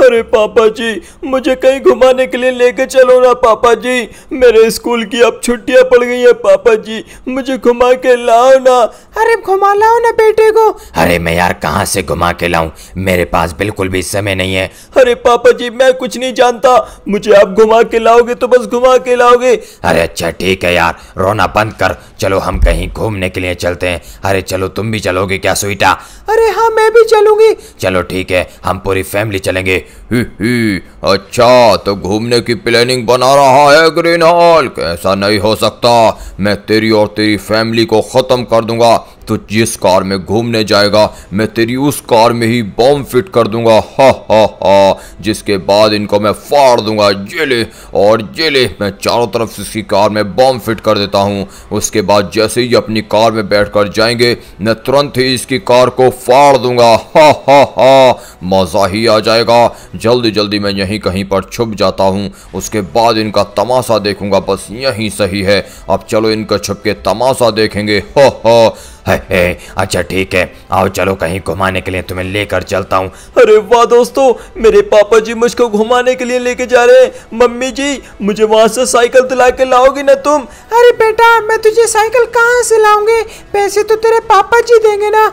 अरे पापा जी, मुझे कहीं घुमाने के लिए लेके चलो ना पापा जी। मेरे स्कूल की अब छुट्टियां पड़ गई है पापा जी, मुझे घुमा के लाओ ना। अरे घुमा लाओ ना बेटे को। अरे मैं यार कहाँ से घुमा के लाऊं, मेरे पास बिल्कुल भी समय नहीं है। अरे पापा जी मैं कुछ नहीं जानता, मुझे आप घुमा के लाओगे तो बस घुमा के लाओगे। अरे अच्छा ठीक है यार, रोना बंद कर, चलो हम कहीं घूमने के लिए चलते हैं। अरे चलो तुम भी चलोगे क्या स्वीटा? अरे हाँ मैं भी चलूंगी। चलो ठीक है, हम पूरी फैमिली चलेंगे। ही, अच्छा तो घूमने की प्लानिंग बना रहा है ग्रीन हल्क? ऐसा नहीं हो सकता, मैं तेरी और तेरी फैमिली को खत्म कर दूंगा। तो जिस कार में घूमने जाएगा मैं तेरी उस कार में ही बॉम्ब फिट कर दूंगा। हा हा हा, जिसके बाद इनको मैं फाड़ दूंगा। जेले और जेले, मैं चारों तरफ से इसकी कार में बॉम्ब फिट कर देता हूँ। उसके बाद जैसे ही अपनी कार में बैठकर जाएंगे मैं तुरंत ही इसकी कार को फाड़ दूंगा। हा हा हा, मजा ही आ जाएगा। जल्दी जल्दी मैं यहीं कहीं पर छुप जाता हूँ, उसके बाद इनका तमाशा देखूंगा। बस यहीं सही है, अब चलो इनका छुप के तमाशा देखेंगे। हा हा। अच्छा ठीक है, आओ चलो कहीं घुमाने के लिए तुम्हें लेकर चलता हूँ। अरे वाह दोस्तों, मेरे पापा जी मुझको घुमाने के लिए लेके जा रहे हैं। मम्मी जी मुझे वहां से साइकिल दिला के लाओगी ना तुम? अरे बेटा मैं तुझे साइकिल कहाँ से लाऊंगे, पैसे तो तेरे पापा जी देंगे ना।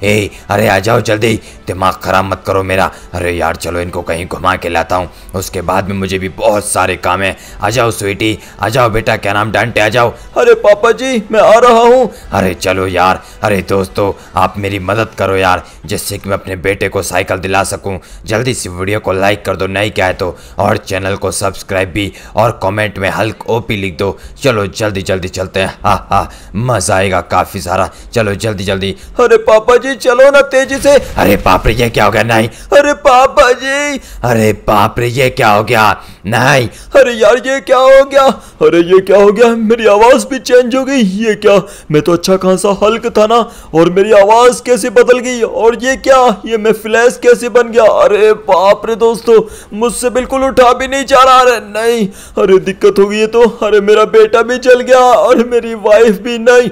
अरे आ जाओ जल्दी, दिमाग खराब मत करो मेरा। अरे यार चलो इनको कहीं घुमा के लाता हूँ, उसके बाद में मुझे भी बहुत सारे काम है। आ जाओ स्वीटी, आ जाओ बेटा, क्या नाम डांटे, आ जाओ। अरे पापा जी मैं आ रहा हूँ। अरे चलो यार, अरे दोस्तों आप मेरी मदद करो यार, जिससे कि मैं अपने बेटे को साइकिल दिला सकूं। जल्दी से वीडियो को लाइक कर दो नहीं क्या है तो, और चैनल को सब्सक्राइब भी, और कमेंट में हल्क ओपी लिख दो। चलो जल्दी जल्दी चलते हैं, हा हा मजा आएगा काफी सारा। चलो जल्दी जल्दी। अरे पापा जी चलो ना तेजी से। अरे बाप रे ये क्या हो गया? नहीं। अरे पापा जी। अरे बाप रे ये क्या हो गया? नहीं। अरे यार ये क्या हो गया? अरे ये क्या हो गया? मेरी आवाज भी चेंज हो गई। ये क्या, मैं तो अच्छा खासा हल्क था ना, और मेरी आवाज कैसे बदल गई? और ये क्या, ये मैं फ्लैश कैसे बन गया? अरे बाप रे दोस्तों, मुझसे बिल्कुल उठा भी नहीं जा रहा। अरे नहीं, अरे दिक्कत हो गई है तो। अरे मेरा बेटा भी जल गया और मेरी वाइफ भी। नहीं।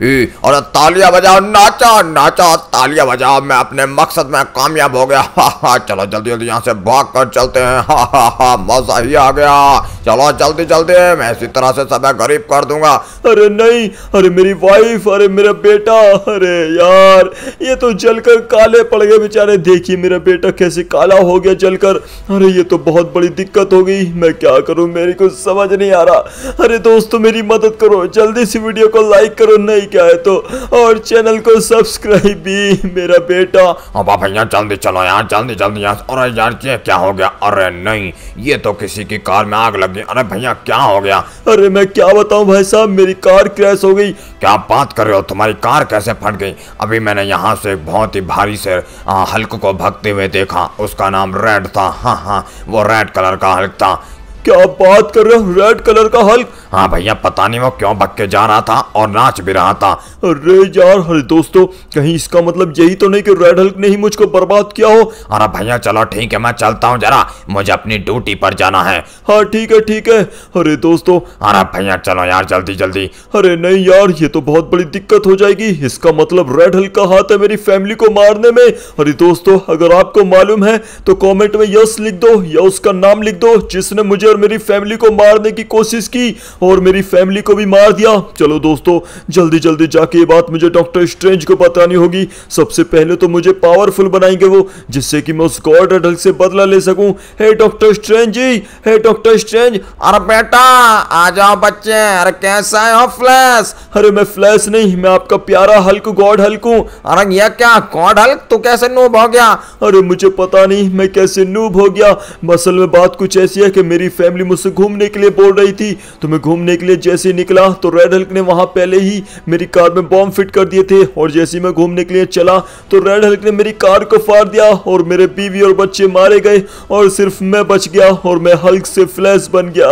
और तालियां बजाओ, नाचा नाचा, तालियां बजाओ, मैं अपने मकसद में कामयाब हो गया। हा हा, चलो जल्दी जल्दी यहाँ से भाग कर चलते हैं। हा हा हा, मजा ही आ गया। चलो जल्दी जल्दी, मैं इसी तरह से सब गरीब कर दूंगा। अरे नहीं, अरे मेरी वाइफ, अरे मेरा बेटा, अरे यार ये तो जलकर काले पड़ गए बेचारे। देखिए मेरा बेटा कैसे काला हो गया जलकर। अरे ये तो बहुत बड़ी दिक्कत हो गई, मैं क्या करूं, मेरी कुछ समझ नहीं आ रहा। अरे दोस्तों मेरी मदद करो, जल्दी से वीडियो को लाइक करो नहीं क्या है तो, और चैनल को सब्सक्राइब भी। मेरा बेटा। अब भैया जल्दी चलो यार, जल्दी जल्दी यहाँ। अरे यार ये क्या हो गया? अरे नहीं, ये तो किसी की कार में आग लग गई। अरे भैया क्या हो गया? अरे मैं क्या बताऊं भाई साहब, मेरी कार क्रैश हो गई। क्या बात कर रहे हो, तुम्हारी कार कैसे फट गई? अभी मैंने यहाँ से एक बहुत ही भारी से हल्क को भागते हुए देखा, उसका नाम रेड था। हाँ हाँ, वो रेड कलर का हल्क था। क्या बात कर रहे हो, रेड कलर का हल्क? हाँ भैया, पता नहीं वो क्यों भग के जा रहा था और नाच भी रहा था। अरे यार, अरे दोस्तों कहीं इसका मतलब यही तो नहीं कि रेड हल्क ने ही मुझको बर्बाद किया हो? अरे भैया चलो ठीक है, मैं चलता हूँ, जरा मुझे अपनी ड्यूटी पर जाना है। हाँ ठीक है ठीक है। अरे दोस्तों। अरे भैया चलो यार जल्दी जल्दी। अरे नहीं यार, ये तो बहुत बड़ी दिक्कत हो जाएगी। इसका मतलब रेड हल्क का हाथ है मेरी फैमिली को मारने में। अरे दोस्तों अगर आपको मालूम है तो कॉमेंट में यस लिख दो, या उसका नाम लिख दो जिसने मुझे और मेरी फैमिली को मारने की कोशिश की और मेरी फैमिली को भी मार दिया। चलो दोस्तों जल्दी जल्दी जाके ये बात मुझे डॉक्टर स्ट्रेंज को बतानी होगी। सबसे पहले तो मुझे पावरफुल बनाएंगे वो, जिससे कि मैं उस गॉड रेड हल्क से बदला ले सकूं। Hey Doctor Strange ji, hey Doctor Strange. अरे बेटा आ जाओ बच्चे। अरे कैसा है हो फ्लैश? अरे मैं फ्लैश नहीं, मैं आपका प्यारा हल्क, गॉड हल्क हूँ। अरे ये क्या गॉड हल्क, तू कैसे नूब हो गया? अरे मुझे पता नहीं मैं कैसे नूब हो गया। असल में बात कुछ ऐसी है कि मेरी फैमिली मुझसे घूमने के लिए बोल रही थी, तो मैं घूमने के लिए जैसे निकला तो रेड हल्क ने वहां पहले ही मेरी कार में बॉम्ब फिट कर दिए थे, और जैसे ही मैं घूमने के लिए चला तो रेड हल्क ने मेरी कार को फाड़ दिया और मेरे बीवी और बच्चे मारे गए और सिर्फ मैं बच गया और मैं हल्क से फ्लैश बन गया।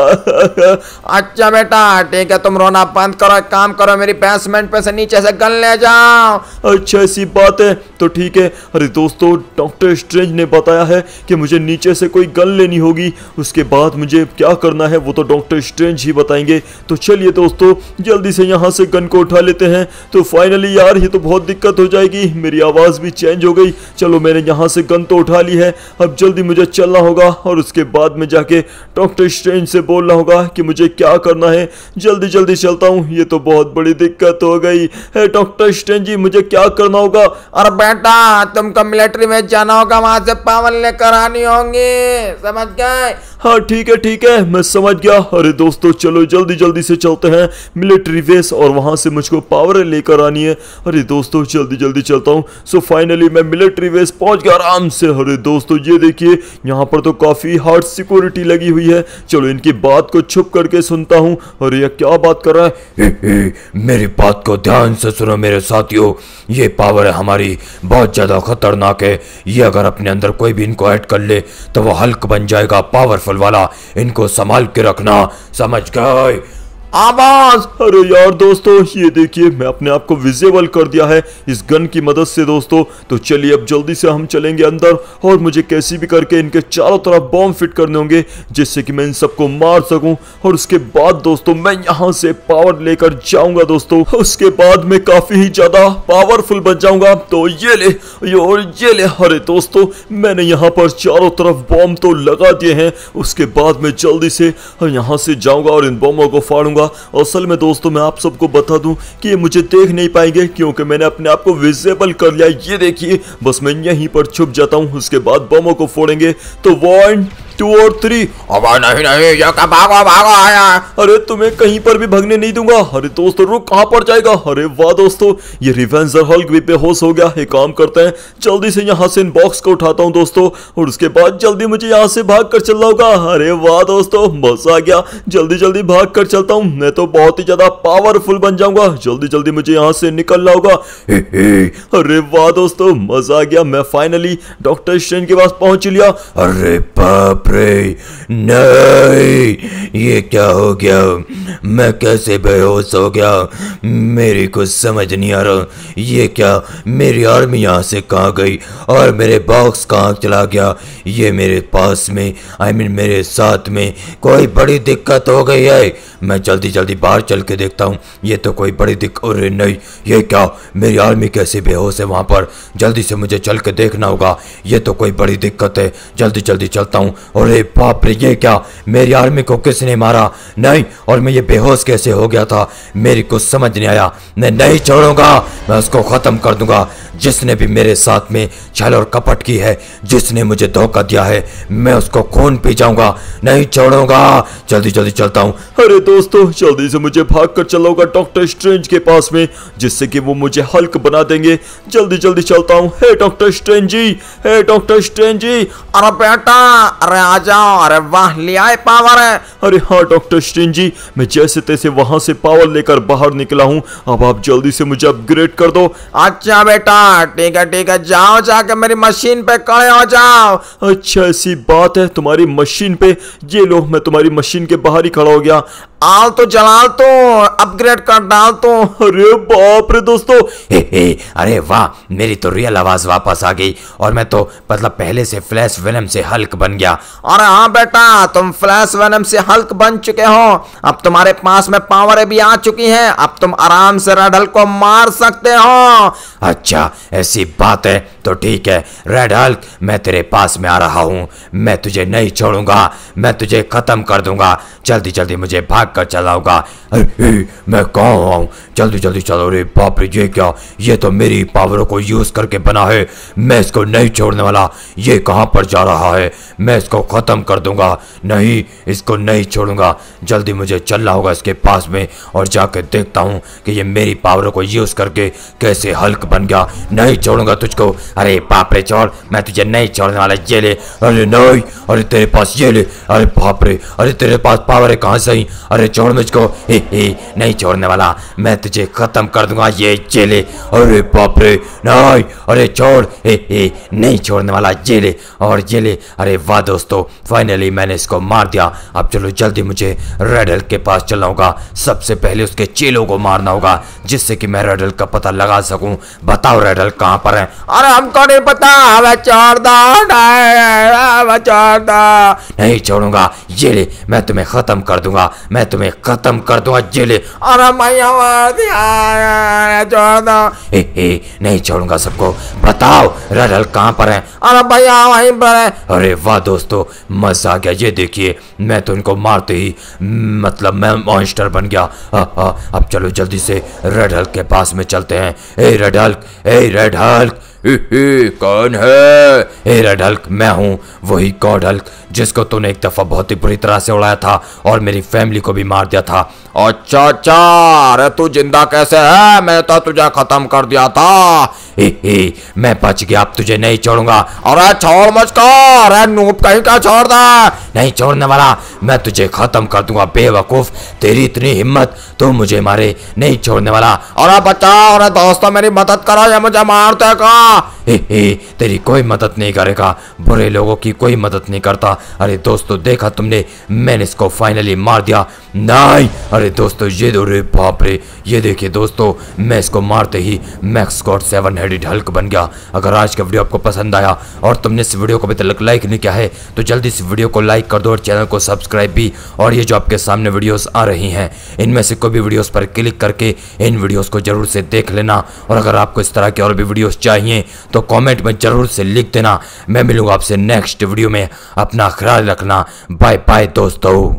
अच्छा बेटा ठीक है, तुम रोना बंद करो, एक काम करो, मेरी बेसमेंट पे से नीचे से गन ले जाओ। अच्छा ऐसी बात है तो ठीक है। अरे दोस्तों डॉक्टर स्ट्रेंज ने बताया है कि मुझे नीचे से कोई गन लेनी होगी, उसके बाद मुझे मुझे क्या करना है वो तो डॉक्टर स्ट्रेंज ही बताएंगे। तो चलिए दोस्तों जल्दी से यहाँ से गन को उठा लेते हैं। तो फाइनली यार ये तो बहुत दिक्कत हो जाएगी, मेरी आवाज़ भी चेंज हो गई। चलो मैंने यहाँ से गन तो उठा ली है, अब जल्दी मुझे चलना होगा और उसके बाद में जाके डॉक्टर स्ट्रेंज से बोलना होगा कि मुझे क्या करना है। जल्दी जल्दी चलता हूँ, ये तो बहुत बड़ी दिक्कत हो गई है। डॉक्टर स्ट्रेंज जी मुझे क्या करना होगा? और बेटा तुमको मिलिट्री में जाना होगा, वहां से पावर लेकर आनी होंगी, समझ गए? हाँ ठीक है मैं समझ गया। अरे दोस्तों चलो जल्दी जल्दी से चलते हैं मिलिट्री बेस और वहां से मुझको पावर लेकर आनी है। अरे दोस्तों जल्दी जल्दी चलता हूँ। सो फाइनली मैं मिलिट्री बेस पहुंच गया आराम से। अरे दोस्तों ये देखिए यहाँ पर तो काफी हार्ड सिक्योरिटी लगी हुई है। चलो इनकी बात को छुप करके सुनता हूँ। अरे ये क्या बात कर रहा है? मेरी बात को ध्यान से सुनो मेरे साथियों, ये पावर है हमारी बहुत ज्यादा खतरनाक है। ये अगर अपने अंदर कोई भी इनको ऐड कर ले तो वो हल्क बन जाएगा, पावरफुल वाला। इनको संभाल के रखना, समझ गए? आवाज। अरे यार दोस्तों ये देखिए मैं अपने आप को विजिबल कर दिया है इस गन की मदद से दोस्तों। तो चलिए अब जल्दी से हम चलेंगे अंदर और मुझे कैसी भी करके इनके चारों तरफ बॉम्ब फिट करने होंगे जिससे कि मैं इन सबको मार सकूं। और उसके बाद दोस्तों मैं यहाँ से पावर लेकर जाऊंगा दोस्तों। उसके बाद मैं काफी ही ज्यादा पावरफुल बन जाऊंगा। तो ये ले और ये ले। अरे दोस्तों मैंने यहाँ पर चारों तरफ बॉम्ब तो लगा दिए हैं। उसके बाद मैं जल्दी से यहाँ से जाऊंगा और इन बॉम्बों को फाड़ूंगा। असल में दोस्तों मैं आप सबको बता दूं कि ये मुझे देख नहीं पाएंगे क्योंकि मैंने अपने आप को विजिबल कर लिया। ये देखिए बस मैं यहीं पर छुप जाता हूं, उसके बाद बमों को फोड़ेंगे। तो 1 2 और 3। अब नहीं ये क्या, भागो भागो आया। अरे तुम्हें कहीं पर भी भगने नहीं दूंगा। अरे दोस्तों रुक, कहां पर जाएगा? अरे वाह दोस्तों ये रिवेंजर हल्क भी बेहोश हो गया। एक काम करते हैं जल्दी से यहाँ से इन बॉक्स को उठाता हूँ दोस्तों और उसके बाद जल्दी मुझे यहाँ से भाग कर चलना होगा। अरे वाह दोस्तों मजा आ गया, जल्दी जल्दी भाग कर चलता हूँ, मैं तो बहुत ही ज्यादा पावरफुल बन जाऊंगा। जल्दी जल्दी मुझे यहाँ से निकलना होगा। अरे वाह दोस्तों मजा आ गया, मैं फाइनली डॉक्टर स्ट्रेंज के पास पहुंच लिया। अरे बाप रे, नहीं ये क्या हो गया? मैं कैसे बेहोश हो गया? मेरी कुछ समझ नहीं आ रहा। ये क्या, मेरी आर्मी यहाँ से कहाँ गई और मेरे बॉक्स कहाँ चला गया? ये मेरे पास में मेरे साथ में कोई बड़ी दिक्कत हो गई है। मैं जल्दी जल्दी बाहर चल के देखता हूँ। ये तो कोई बड़ी दिक्कत। अरे नहीं, ये क्या, मेरी आर्मी कैसे बेहोश है वहाँ पर? जल्दी से मुझे चल के देखना होगा, ये तो कोई बड़ी दिक्कत है। जल्दी जल्दी चलता हूँ। अरे बाप रे, ये क्या, मेरी आर्मी को किसने मारा? नहीं, और मैं ये बेहोश कैसे हो गया था? मेरी कुछ समझ नहीं आया। मैं नहीं छोड़ूंगा, मैं उसको खत्म कर दूंगा। जिसने भी मेरे साथ में छल और कपट की है, जिसने मुझे धोखा दिया है, मैं उसको खून पी जाऊंगा, नहीं छोड़ूंगा। जल्दी जल्दी चलता हूँ। अरे दोस्तों जल्दी से मुझे भाग कर चला होगा डॉक्टर स्ट्रेंज के पास में, जिससे कि वो मुझे हल्क बना देंगे। जल्दी जल्दी चलता हूँ। Hey Doctor Strange ji, hey Doctor Strange ji. अरे बेटा, अरे आ जाओ। अरे वाह, लिया है पावर है। अरे हाँ डॉक्टर स्ट्रेंज जी, मैं जैसे तैसे वहां से पावर लेकर बाहर निकला हूँ। अब आप जल्दी से मुझे अपग्रेड कर दो। अच्छा बेटा, ठीक है, जाओ जाके मेरी मशीन पे खड़े हो जाओ। अच्छा ऐसी बात है, तुम्हारी मशीन पे? ये लो, मैं तुम्हारी मशीन के बाहर ही खड़ा हो गया। आल तो जलाल तो, अपग्रेड कर डाल तो। अरे बाप रे दोस्तों, अरे वाह, मेरी तो रियल आवाज वापस आ गई और मैं तो मतलब पहले से फ्लैश वेनम से हल्क बन गया। अरे हाँ बेटा, तुम फ्लैश वेनम से हल्क बन चुके हो। अब तुम्हारे पास में पावर भी आ चुकी है। अब तुम आराम से रेड हल्क को मार सकते हो। अच्छा ऐसी बात है तो ठीक है रेड हल्क, मैं तेरे पास में आ रहा हूँ। मैं तुझे नहीं छोड़ूंगा, मैं तुझे खत्म कर दूंगा। जल्दी जल्दी मुझे भाग कर चलाऊंगा। अरे मैं कहाँ हूँ? जल्दी जल्दी चलो। रे बाप रे, ये क्या, ये तो मेरी पावरों को यूज करके बना है। मैं इसको नहीं छोड़ने वाला। ये कहाँ पर जा रहा है? मैं इसको खत्म कर दूंगा। नहीं, इसको नहीं छोड़ूंगा। जल्दी मुझे चलना होगा इसके पास में और जाकर देखता हूँ कि ये मेरी पावरों को यूज करके कैसे हल्क बन गया। नहीं छोड़ूंगा तुझको। अरे बाप रे, छोड़, मैं तुझे नहीं छोड़ने वाला। ये ले। अरे नहीं, अरे तेरे पास ये ले। अरे बाप रे, अरे तेरे पास पावर है कहाँ से आई? अरे छोड़ मुझको। नहीं छोड़ने वाला, मैं तुझे खत्म कर दूंगा ये जेले। अरे बाप रे नहीं, अरे छोड़। नहीं छोड़ने वाला जेले और जेले। अरे वाह दोस्तों, फाइनली मैंने इसको मार दिया। अब चलो जल्दी मुझे रेड हल्क के पास चलना होगा। सबसे पहले उसके चेलों को मारना होगा जिससे कि मैं रेड हल्क का पता लगा सकूं। बताओ रेड हल्क कहां पर है? अरे हमको नहीं पता, हमें छोड़ दो, हमें छोड़ दो। नहीं छोड़ूंगा जेले, मैं तुम्हें खत्म कर दूंगा, मैं तुम्हें खत्म कर दूंगा जेले। अरे भैया मार दिया, छोड़ दो। नहीं छोड़ूंगा सबको। बताओ रेड हल्क कहां पर है? अरे भैया वहीं पर है। अरे वाह दोस्तों, मजा आ गया। ये देखिए, मैं तो इनको मारते ही मतलब मैं मॉन्स्टर बन गया। अब चलो जल्दी से रेड हल्क के पास में चलते हैं। ए रेड हल्क, ए रेड हल्क। कौन है? ए रेड हल्क, मैं हूँ वही गॉड हल्क जिसको तूने एक दफा बहुत ही बुरी तरह से उड़ाया था और मेरी फैमिली को भी मार दिया था। अच्छा अच्छा, अरे तू जिंदा कैसे है? मैं तो तुझे खत्म कर दिया था। मैं बच गया, अब तुझे नहीं छोड़ूंगा। अरे छोड़ मुझको, अरे नूब कहीं का छोड़ दे। नहीं छोड़ने वाला, मैं तुझे खत्म कर दूंगा बेवकूफ। तेरी इतनी हिम्मत, तू मुझे मारे? नहीं छोड़ने वाला। अरे बचाओ, अरे दोस्तों मेरी मदद करो, ये मुझे मारते का। तेरी कोई मदद नहीं करेगा, बुरे लोगों की कोई मदद नहीं करता। अरे दोस्तों देखा तुमने, मैंने इसको फाइनली मार दिया। नहीं, अरे दोस्तों ये दो, रे बाप रे, ये देखिए दोस्तों, मैं इसको मारते ही मैक्स गॉड 7 हेडेड हल्क बन गया। अगर आज का वीडियो आपको पसंद आया और तुमने इस वीडियो को अभी तक लाइक नहीं किया है तो जल्दी इस वीडियो को लाइक कर दो और चैनल को सब्सक्राइब भी। और ये जो आपके सामने वीडियोस आ रही हैं, इनमें से कोई भी वीडियोस पर क्लिक करके इन वीडियोस को जरूर से देख लेना। और अगर आपको इस तरह के और भी वीडियोस चाहिए तो कमेंट में जरूर से लिख देना। मैं मिलूंगा आपसे नेक्स्ट वीडियो में। अपना ख्याल रखना। बाय बाय दोस्तों।